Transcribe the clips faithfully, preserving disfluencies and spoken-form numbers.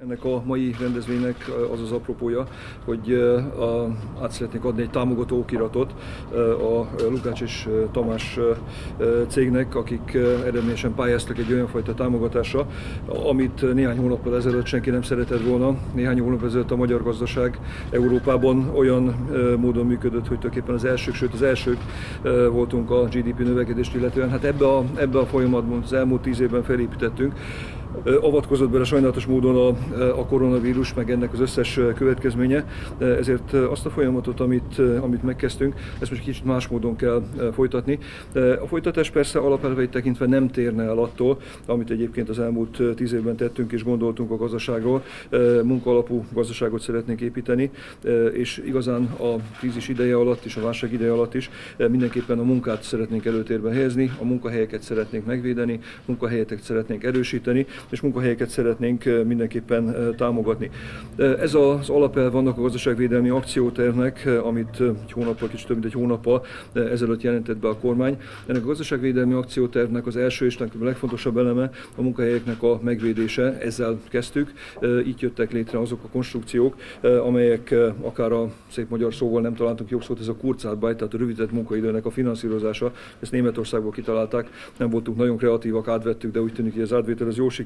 Ennek a mai rendezvénynek az az apropója, hogy át szeretnék adni egy támogató okiratot a Lukács és Tamás cégnek, akik eredményesen pályáztak egy olyan fajta támogatásra, amit néhány hónappal ezelőtt senki nem szeretett volna. Néhány hónap ezelőtt a magyar gazdaság Európában olyan módon működött, hogy tulajdonképpen az elsők, sőt az elsők voltunk a gé dé pé növekedést illetően. Hát ebbe a, ebbe a folyamatban az elmúlt tíz évben felépítettünk. Avatkozott bele sajnálatos módon a, a koronavírus, meg ennek az összes következménye, ezért azt a folyamatot, amit, amit megkezdtünk, ezt most kicsit más módon kell folytatni. A folytatás persze alapelveit tekintve nem térne el attól, amit egyébként az elmúlt tíz évben tettünk és gondoltunk a gazdaságról. Munkaalapú gazdaságot szeretnénk építeni, és igazán a krízis ideje alatt és a válság ideje alatt is mindenképpen a munkát szeretnénk előtérbe helyezni, a munkahelyeket szeretnénk megvédeni, munkahelyeket szeretnénk erősíteni, és munkahelyeket szeretnénk mindenképpen támogatni. Ez az alapelv annak a gazdaságvédelmi akciótervnek, amit egy hónappal, kicsit több mint egy hónappal ezelőtt jelentett be a kormány. Ennek a gazdaságvédelmi akciótervnek az első és a legfontosabb eleme a munkahelyeknek a megvédése. Ezzel kezdtük. Így jöttek létre azok a konstrukciók, amelyek akár a szép magyar szóval nem találtunk jobb szót, ez a Kurzarbeit, tehát a rövidített munkaidőnek a finanszírozása. Ezt Németországból kitalálták, nem voltunk nagyon kreatívak, átvettük, de úgy tűnik, hogy az átvétel az jól sikerült.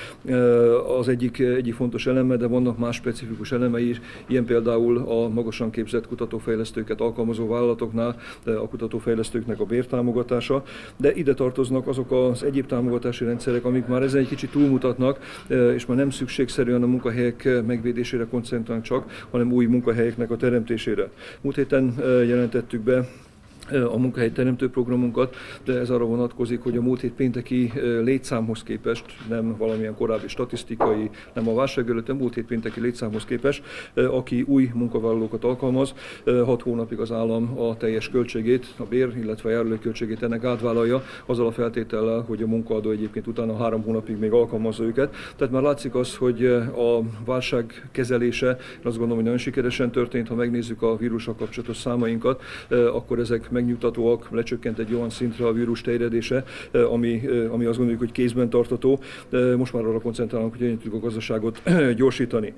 Az egyik, egyik fontos eleme, de vannak más specifikus elemei is, ilyen például a magasan képzett kutatófejlesztőket alkalmazó vállalatoknál a kutatófejlesztőknek a bértámogatása, de ide tartoznak azok az egyéb támogatási rendszerek, amik már ezen egy kicsit túlmutatnak, és már nem szükségszerűen a munkahelyek megvédésére koncentrálnak csak, hanem új munkahelyeknek a teremtésére. Múlt héten jelentettük be a munkahelyteremtő programunkat, de ez arra vonatkozik, hogy a múlt hét pénteki létszámhoz képest, nem valamilyen korábbi statisztikai, nem a válság előtt, a múlt hét pénteki létszámhoz képest, aki új munkavállalókat alkalmaz, hat hónapig az állam a teljes költségét, a bér, illetve a járulékköltségét ennek átvállalja, azzal a feltétellel, hogy a munkaadó egyébként utána három hónapig még alkalmazza őket. Tehát már látszik az, hogy a válság kezelése, azt gondolom, hogy nagyon sikeresen történt, ha megnézzük a vírussal kapcsolatos számainkat, akkor ezek megnyugtatóak, lecsökkent egy olyan szintre a vírus terjedése, ami, ami azt gondoljuk, hogy kézben tartató. Most már arra koncentrálunk, hogy hogyan tudjuk a gazdaságot gyorsítani.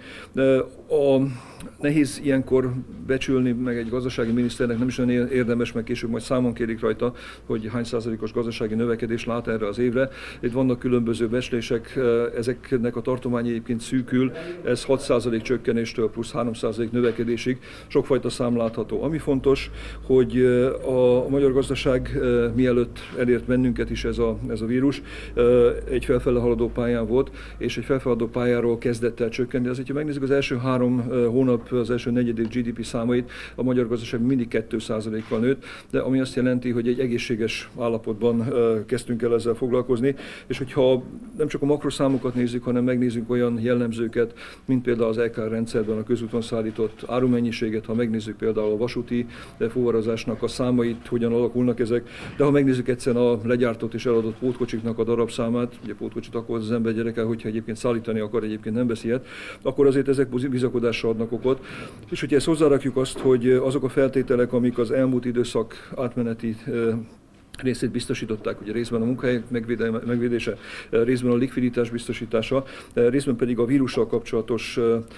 A nehéz ilyenkor becsülni, meg egy gazdasági miniszternek nem is olyan érdemes, meg később majd számon kérik rajta, hogy hány százalékos gazdasági növekedés lát erre az évre. Itt vannak különböző becslések, ezeknek a tartomány egyébként szűkül, ez hat százalék csökkenéstől plusz három százalék növekedésig sokfajta szám látható. Ami fontos, hogy a magyar gazdaság mielőtt elért bennünket is ez a, ez a vírus, egy felfele haladó pályán volt, és egy felfele haladó pályáról kezdett el csökkenni. Azért, ha megnézzük az első három hónap, az első negyedév gé dé pé számait, a magyar gazdaság mindig két százalékkal nőtt, de ami azt jelenti, hogy egy egészséges állapotban kezdtünk el ezzel foglalkozni, és hogyha nem csak a makroszámokat nézzük, hanem megnézzük olyan jellemzőket, mint például az é ká er rendszerben a közúton szállított árumennyiséget, ha megnézzük például a vasúti fuvarozásnak a számait, hogyan alakulnak ezek, de ha megnézzük egyszerűen a legyártott és eladott pótkocsiknak a darabszámát, ugye pótkocsit akkor az ember gyereke, hogyha egyébként szállítani akar, egyébként nem veszi ilyet, akkor azért ezek bizakodásra adnak okot. És hogyha ezt hozzárakjuk azt, hogy azok a feltételek, amik az elmúlt időszak átmeneti részét biztosították, ugye részben a munkahelyek megvédése, részben a likviditás biztosítása, részben pedig a vírussal kapcsolatos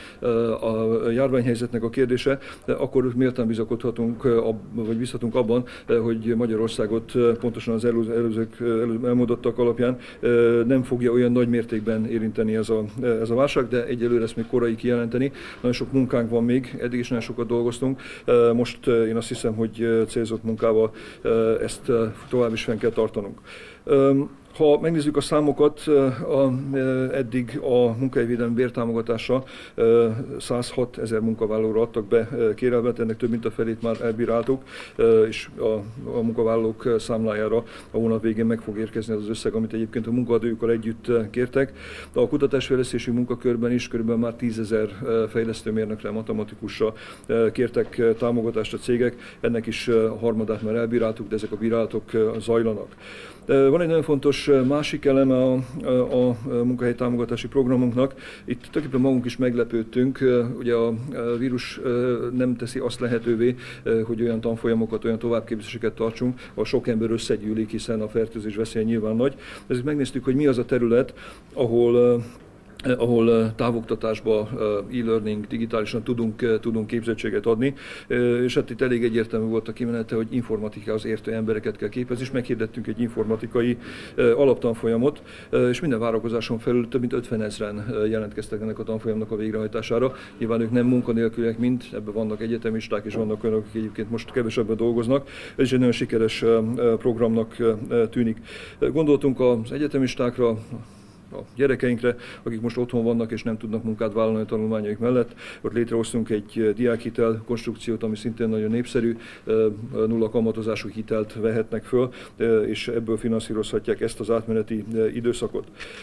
a járványhelyzetnek a kérdése, akkor méltán bizakodhatunk, vagy bízhatunk abban, hogy Magyarországot pontosan az előzők elmondottak alapján nem fogja olyan nagy mértékben érinteni ez a, ez a válság, de egyelőre ezt még korai kijelenteni. Nagyon sok munkánk van még, eddig is nagyon sokat dolgoztunk. Most én azt hiszem, hogy célzott munkával ezt tovább is fenn kell tartanunk. Ha megnézzük a számokat, a, eddig a munkahelyvédelmi bértámogatásra százhat ezer munkavállalóra adtak be kérelmet, ennek több mint a felét már elbíráltuk, és a, a munkavállalók számlájára a hónap végén meg fog érkezni az, az összeg, amit egyébként a munkaadójukkal együtt kértek. De a kutatásfejlesztési munkakörben is körülbelül már tízezer fejlesztőmérnökre, matematikusra kértek támogatást a cégek, ennek is a harmadát már elbíráltuk, de ezek a bírálatok zajlanak. Van egy nagyon fontos másik eleme a, a, a munkahelytámogatási programunknak. Itt tulajdonképpen magunk is meglepődtünk. Ugye a vírus nem teszi azt lehetővé, hogy olyan tanfolyamokat, olyan továbbképzéseket tartsunk, ahol sok ember összegyűlik, hiszen a fertőzés veszélye nyilván nagy. Ezért megnéztük, hogy mi az a terület, ahol ahol távoktatásba, e-learning, digitálisan tudunk, tudunk képzettséget adni, és hát itt elég egyértelmű volt a kimenete, hogy informatikához értő embereket kell képezni, és meghirdettünk egy informatikai alaptanfolyamot, és minden várakozáson felül több mint ötvenezren jelentkeztek ennek a tanfolyamnak a végrehajtására. Nyilván ők nem munkanélküliek mind, ebben vannak egyetemisták, és vannak olyanok, akik egyébként most kevesebben dolgoznak. Ez is egy nagyon sikeres programnak tűnik. Gondoltunk az egyetemistákra, a gyerekeinkre, akik most otthon vannak és nem tudnak munkát vállalni a tanulmányaik mellett. Ott létrehoztunk egy diákhitel konstrukciót, ami szintén nagyon népszerű, nulla kamatozású hitelt vehetnek föl, és ebből finanszírozhatják ezt az átmeneti időszakot.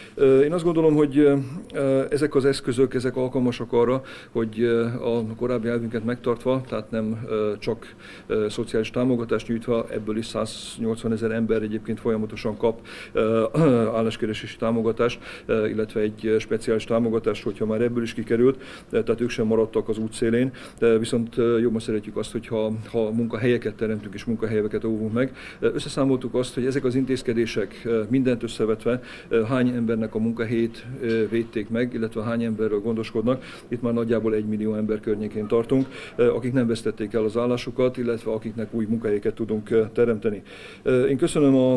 Én azt gondolom, hogy ezek az eszközök, ezek alkalmasak arra, hogy a korábbi elvünket megtartva, tehát nem csak szociális támogatást nyújtva, ebből is száznyolcvanezer ember egyébként folyamatosan kap álláskeresési támogatást, illetve egy speciális támogatást, hogyha már ebből is kikerült, tehát ők sem maradtak az útszélén, viszont jobban szeretjük azt, hogyha ha munkahelyeket teremtünk és munkahelyeket óvunk meg. Összeszámoltuk azt, hogy ezek az intézkedések mindent összevetve hány embernek a munkahelyét védték meg, illetve hány emberről gondoskodnak. Itt már nagyjából egy millió ember környékén tartunk, akik nem vesztették el az állásukat, illetve akiknek új munkahelyeket tudunk teremteni. Én köszönöm a,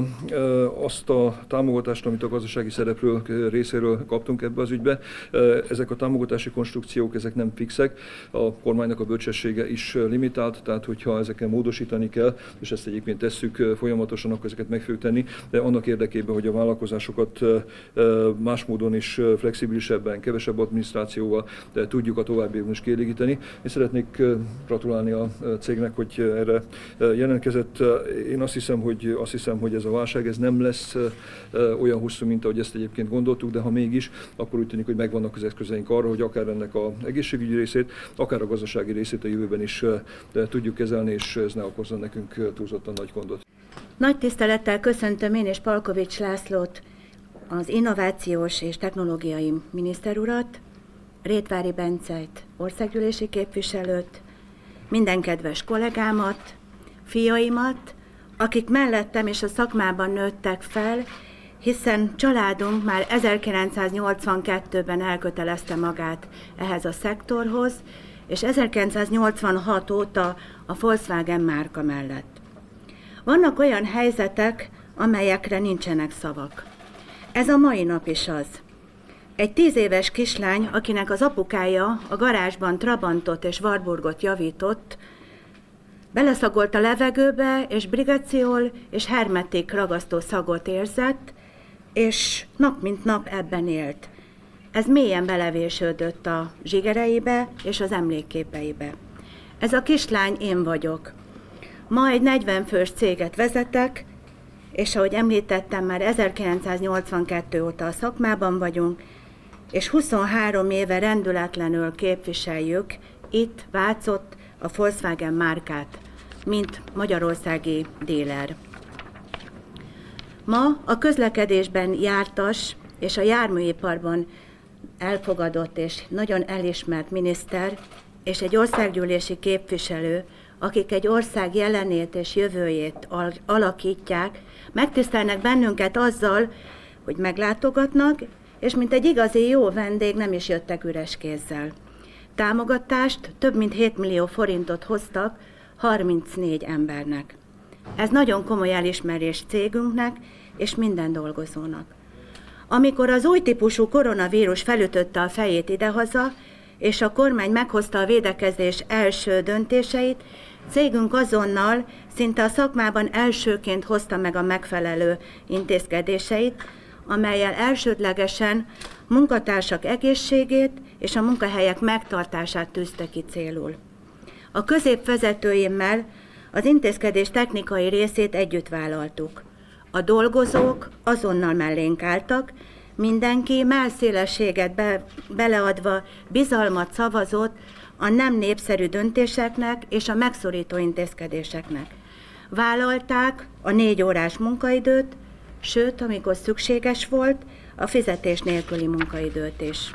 azt a támogatást, amit a gazdasági szereplő részéről kaptunk ebbe az ügybe. Ezek a támogatási konstrukciók, ezek nem fixek, a kormánynak a bölcsessége is limitált, tehát hogyha ezeken módosítani kell, és ezt egyébként tesszük folyamatosan, akkor ezeket meg fogjuk tenni, de annak érdekében, hogy a vállalkozásokat más módon is flexibilisebben, kevesebb adminisztrációval tudjuk a továbbiakban is kielégíteni. Én szeretnék gratulálni a cégnek, hogy erre jelentkezett. Én azt hiszem, hogy, azt hiszem, hogy ez a válság ez nem lesz olyan hosszú, mint ahogy ezt egyébként gondoltuk, de ha mégis, akkor úgy tűnik, hogy megvannak az eszközeink arra, hogy akár ennek az egészségügyi részét, akár a gazdasági részét a jövőben is tudjuk kezelni, és ez ne okozzon nekünk túlzottan nagy gondot. Nagy tisztelettel köszöntöm én és Palkovics Lászlót, az innovációs és technológiai miniszter urat, Rétvári Benceit, országgyűlési képviselőt, minden kedves kollégámat, fiaimat, akik mellettem és a szakmában nőttek fel, hiszen családunk már ezerkilencszáznyolcvankettőben elkötelezte magát ehhez a szektorhoz, és ezerkilencszáznyolcvanhat óta a Volkswagen márka mellett. Vannak olyan helyzetek, amelyekre nincsenek szavak. Ez a mai nap is az. Egy tíz éves kislány, akinek az apukája a garázsban Trabantot és Warburgot javított, beleszagolt a levegőbe, és brigaciol és hermetik ragasztó szagot érzett, és nap mint nap ebben élt. Ez mélyen belevésődött a zsigereibe és az emlékképeibe. Ez a kislány én vagyok. Ma egy negyven fős céget vezetek, és ahogy említettem, már ezerkilencszáznyolcvankettő óta a szakmában vagyunk, és huszonhárom éve rendületlenül képviseljük itt Vácott a Volkswagen márkát, mint magyarországi díler. Ma a közlekedésben jártas és a járműiparban elfogadott és nagyon elismert miniszter és egy országgyűlési képviselő, akik egy ország jelenét és jövőjét al- alakítják, megtisztelnek bennünket azzal, hogy meglátogatnak, és mint egy igazi jó vendég nem is jöttek üres kézzel. Támogatást, több mint hét millió forintot hoztak harmincnégy embernek. Ez nagyon komoly elismerés cégünknek és minden dolgozónak. Amikor az új típusú koronavírus felütötte a fejét idehaza, és a kormány meghozta a védekezés első döntéseit, cégünk azonnal, szinte a szakmában elsőként hozta meg a megfelelő intézkedéseit, amellyel elsődlegesen munkatársak egészségét és a munkahelyek megtartását tűzte ki célul. A középvezetőimmel az intézkedés technikai részét együtt vállaltuk. A dolgozók azonnal mellénk álltak, mindenki mellszélességet be, beleadva bizalmat szavazott a nem népszerű döntéseknek és a megszorító intézkedéseknek. Vállalták a négy órás munkaidőt, sőt, amikor szükséges volt, a fizetés nélküli munkaidőt is.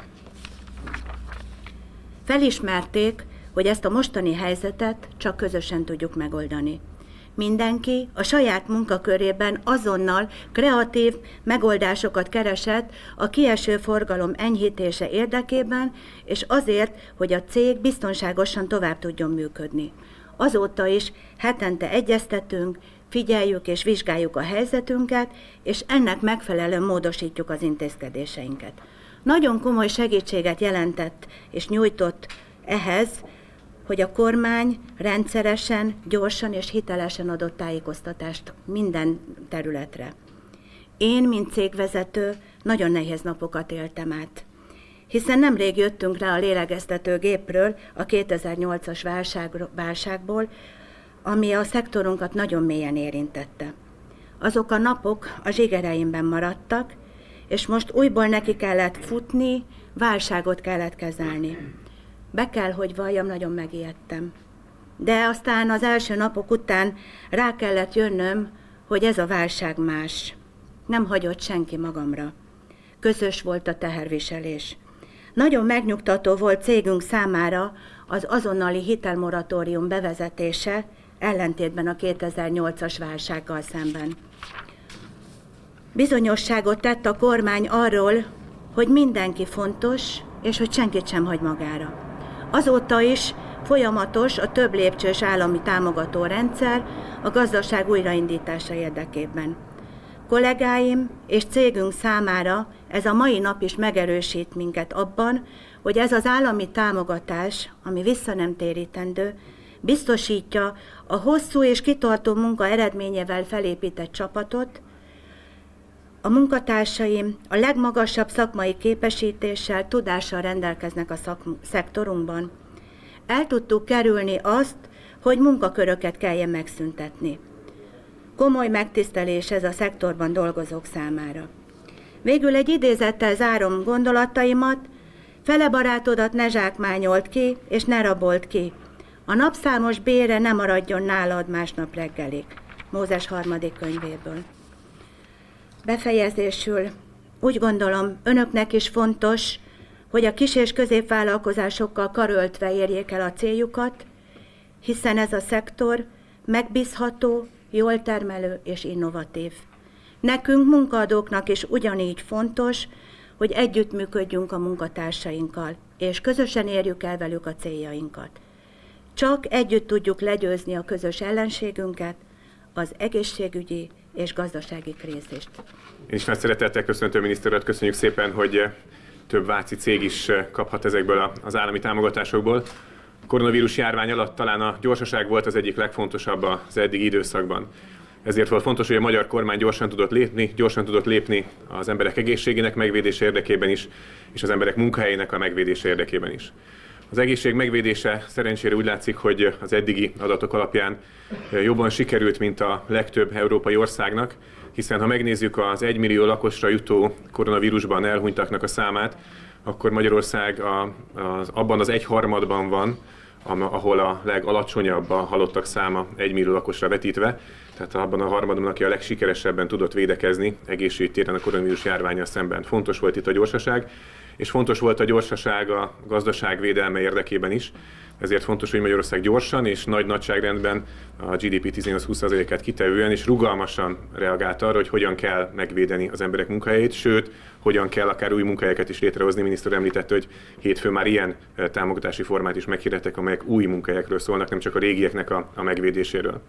Felismerték, hogy ezt a mostani helyzetet csak közösen tudjuk megoldani. Mindenki a saját munkakörében azonnal kreatív megoldásokat keresett a kieső forgalom enyhítése érdekében, és azért, hogy a cég biztonságosan tovább tudjon működni. Azóta is hetente egyeztetünk, figyeljük és vizsgáljuk a helyzetünket, és ennek megfelelően módosítjuk az intézkedéseinket. Nagyon komoly segítséget jelentett és nyújtott ehhez, hogy a kormány rendszeresen, gyorsan és hitelesen adott tájékoztatást minden területre. Én, mint cégvezető, nagyon nehéz napokat éltem át, hiszen nemrég jöttünk rá a lélegeztetőgépről, a kétezer-nyolcas válság, válságból, ami a szektorunkat nagyon mélyen érintette. Azok a napok a zsigereimben maradtak, és most újból neki kellett futni, válságot kellett kezelni. Be kell, hogy valljam, nagyon megijedtem. De aztán az első napok után rá kellett jönnöm, hogy ez a válság más. Nem hagyott senki magamra. Közös volt a teherviselés. Nagyon megnyugtató volt cégünk számára az azonnali hitelmoratórium bevezetése, ellentétben a kétezer-nyolcas válsággal szemben. Bizonyosságot tett a kormány arról, hogy mindenki fontos, és hogy senkit sem hagy magára. Azóta is folyamatos a több lépcsős állami támogató rendszer a gazdaság újraindítása érdekében. Kollégáim és cégünk számára ez a mai nap is megerősít minket abban, hogy ez az állami támogatás, ami vissza nem térítendő, biztosítja a hosszú és kitartó munka eredményével felépített csapatot. A munkatársaim a legmagasabb szakmai képesítéssel, tudással rendelkeznek a szak- szektorunkban. El tudtuk kerülni azt, hogy munkaköröket kelljen megszüntetni. Komoly megtisztelés ez a szektorban dolgozók számára. Végül egy idézettel zárom gondolataimat: fele barátodat ne zsákmányolt ki, és ne rabolt ki. A napszámos bére ne maradjon nálad másnap reggelig. Mózes harmadik könyvéből. Befejezésül úgy gondolom, önöknek is fontos, hogy a kis- és középvállalkozásokkal karöltve érjék el a céljukat, hiszen ez a szektor megbízható, jól termelő és innovatív. Nekünk, munkaadóknak is ugyanígy fontos, hogy együttműködjünk a munkatársainkkal, és közösen érjük el velük a céljainkat. Csak együtt tudjuk legyőzni a közös ellenségünket, az egészségügyi és gazdasági krízist. Én is nagy szeretettel köszöntöm, miniszter urat, köszönjük szépen, hogy több váci cég is kaphat ezekből az állami támogatásokból. A koronavírus járvány alatt talán a gyorsaság volt az egyik legfontosabb az eddigi időszakban. Ezért volt fontos, hogy a magyar kormány gyorsan tudott lépni, gyorsan tudott lépni az emberek egészségének megvédése érdekében is, és az emberek munkahelyének a megvédése érdekében is. Az egészség megvédése szerencsére úgy látszik, hogy az eddigi adatok alapján jobban sikerült, mint a legtöbb európai országnak, hiszen ha megnézzük az egymillió lakosra jutó koronavírusban elhunytaknak a számát, akkor Magyarország a, az, abban az egyharmadban van, ahol a legalacsonyabb a halottak száma egymillió lakosra vetítve, tehát abban a harmadban, aki a legsikeresebben tudott védekezni egészségügytéren a koronavírus járvánnyal szemben. Fontos volt itt a gyorsaság, és fontos volt a gyorsaság a gazdaság védelme érdekében is. Ezért fontos, hogy Magyarország gyorsan és nagy nagyságrendben a gé dé pé tizennyolc-húsz százalékát kitevően és rugalmasan reagált arra, hogy hogyan kell megvédeni az emberek munkahelyét, sőt, hogyan kell akár új munkahelyeket is létrehozni. Miniszter említette, hogy hétfőn már ilyen támogatási formát is meghirdettek, amelyek új munkahelyekről szólnak, nem csak a régieknek a, a megvédéséről.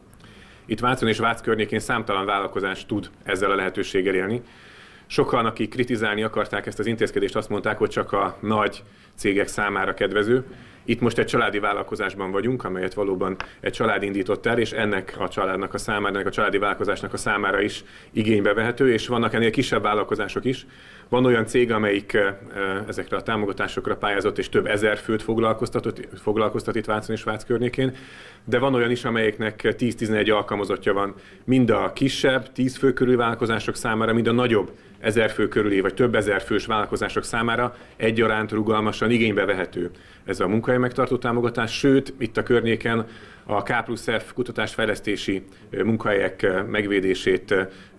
Itt Vácon és Vác környékén számtalan vállalkozás tud ezzel a lehetőséggel élni. Sokan, akik kritizálni akarták ezt az intézkedést, azt mondták, hogy csak a nagy cégek számára kedvező. Itt most egy családi vállalkozásban vagyunk, amelyet valóban egy család indított el, és ennek a családnak a számára, ennek a családi vállalkozásnak a számára is igénybe vehető, és vannak ennél kisebb vállalkozások is. Van olyan cég, amelyik ezekre a támogatásokra pályázott, és több ezer főt foglalkoztatott, foglalkoztat itt Vácon és Vác környékén, de van olyan is, amelyiknek tíz-tizenegy alkalmazottja van, mind a kisebb, tíz fő körüli vállalkozások számára, mind a nagyobb ezer fő körüli, vagy több ezer fős vállalkozások számára egyaránt rugalmasan igénybe vehető ez a munka. munkahely megtartó támogatás, sőt, itt a környéken a K plusz F kutatásfejlesztési munkahelyek megvédését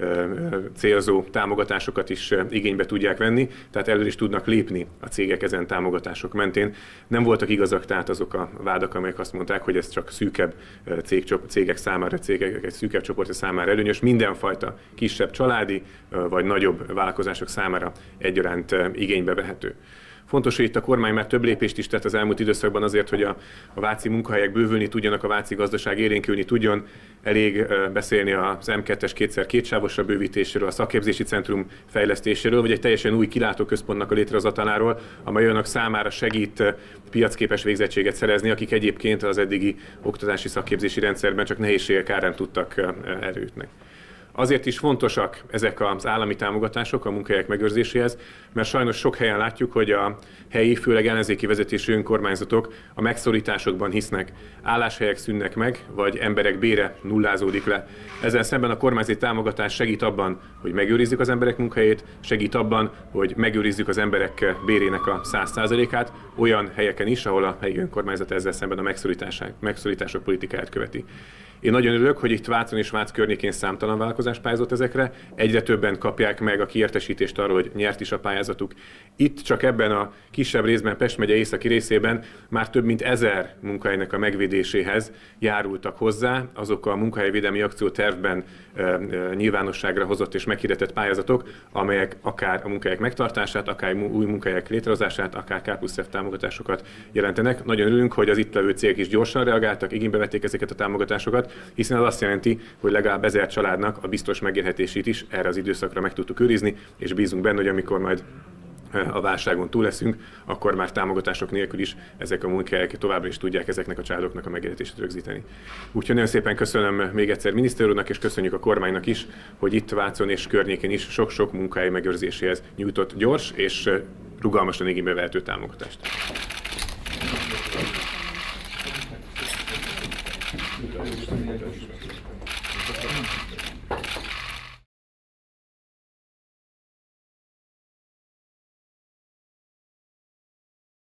célzó támogatásokat is igénybe tudják venni, tehát elő is tudnak lépni a cégek ezen támogatások mentén. Nem voltak igazak tehát azok a vádak, amelyek azt mondták, hogy ez csak szűkebb cégek számára, cégek egy szűkebb csoportja számára előnyös, mindenfajta kisebb családi vagy nagyobb vállalkozások számára egyaránt igénybe vehető. Fontos, hogy itt a kormány már több lépést is tett az elmúlt időszakban azért, hogy a, a váci munkahelyek bővülni tudjanak, a váci gazdaság élénkülni tudjon. Elég beszélni az M kettes kétszer kétsávosra bővítéséről, a szakképzési centrum fejlesztéséről, vagy egy teljesen új kilátóközpontnak a létrehozatáláról, amely olyanok számára segít piacképes végzettséget szerezni, akik egyébként az eddigi oktatási szakképzési rendszerben csak nehézségek árán tudtak erőtni. Azért is fontosak ezek az állami támogatások a munkahelyek megőrzéséhez, mert sajnos sok helyen látjuk, hogy a helyi, főleg ellenzéki vezetésű önkormányzatok a megszorításokban hisznek. Álláshelyek szűnnek meg, vagy emberek bére nullázódik le. Ezzel szemben a kormányzati támogatás segít abban, hogy megőrizzük az emberek munkahelyét, segít abban, hogy megőrizzük az emberek bérének a száz százalékát olyan helyeken is, ahol a helyi önkormányzat ezzel szemben a megszorítások politikáját követi. Én nagyon örülök, hogy itt Vácon és Vác környékén számtalan vállalkozás pályázott ezekre, egyre többen kapják meg a kiértesítést arról, hogy nyert is a pályázatuk. Itt csak ebben a kisebb részben, Pest megye északi részében már több mint ezer munkahelynek a megvédéséhez járultak hozzá azok a munkahelyvédelmi akciótervben e, e, nyilvánosságra hozott és meghirdetett pályázatok, amelyek akár a munkahelyek megtartását, akár új munkahelyek létrehozását, akár K plusz F támogatásokat jelentenek. Nagyon örülünk, hogy az itt levő cégek is gyorsan reagáltak, igénybe vették ezeket a támogatásokat, hiszen az azt jelenti, hogy legalább ezer családnak a biztos megélhetését is erre az időszakra meg tudtuk őrizni, és bízunk benne, hogy amikor majd a válságon túl leszünk, akkor már támogatások nélkül is ezek a munkahelyek továbbra is tudják ezeknek a családoknak a megélhetését rögzíteni. Úgyhogy nagyon szépen köszönöm még egyszer miniszter úrnak, és köszönjük a kormánynak is, hogy itt Vácon és környékén is sok-sok munkahely megőrzéséhez nyújtott gyors és rugalmasan igénybe vehető támogatást.